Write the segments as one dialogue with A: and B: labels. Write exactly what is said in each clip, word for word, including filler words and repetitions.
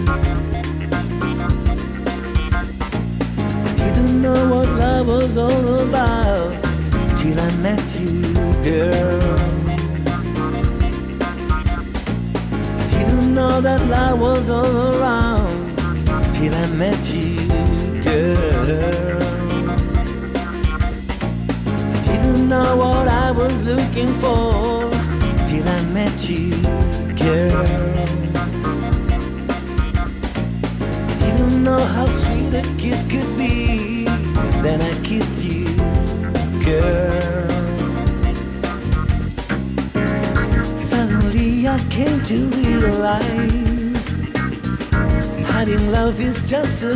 A: Didn't know what love was all about till I met you, girl. Didn't know that love was all around till I met you, girl. Didn't know what I was looking for till I met you, girl. Didn't know how sweet a kiss could be, then I kissed you, girl. Suddenly I came to realize hiding love is just a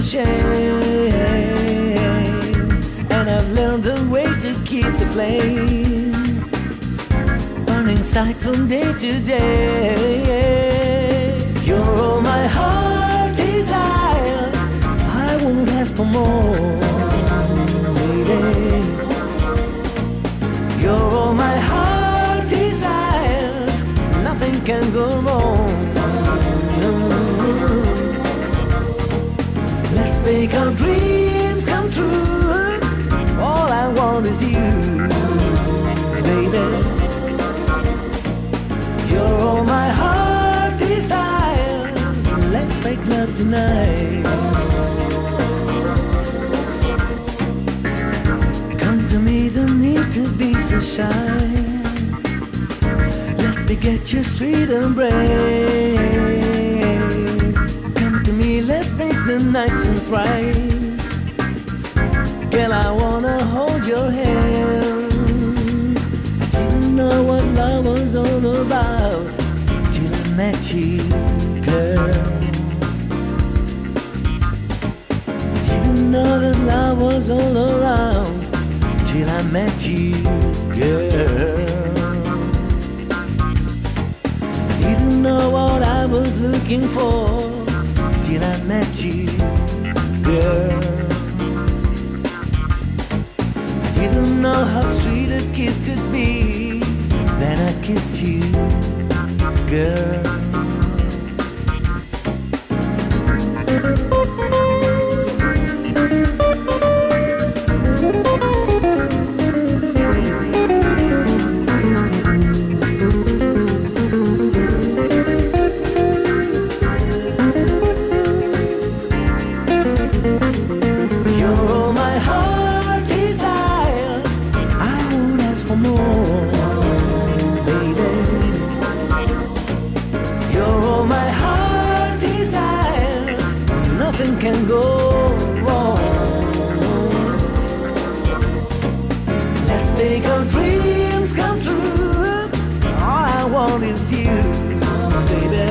A: shame, and I've learned a way to keep the flame burning sight from day to day. You're all my heart desires, I won't ask for more, baby. You're all my heart desires, nothing can go wrong. Let's make our dreams come true, all I want is you, baby. You're all my heart desires, let's make love tonight. Come to me, don't need to be so shy. Let me get your sweet embrace. Come to me, let's make the night seem right. Girl, I wanna hold your hand. I didn't know what love was all about till I met you, girl. I didn't know that love was all around till I met you, girl. I didn't know what I was looking for till I met you, girl. I didn't know how sweet a kiss could be, then I kissed you, girl. Nothing can go wrong. Let's make our dreams come true, all I want is you, baby.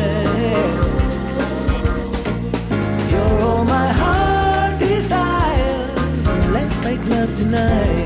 A: You're all my heart desires, let's make love tonight.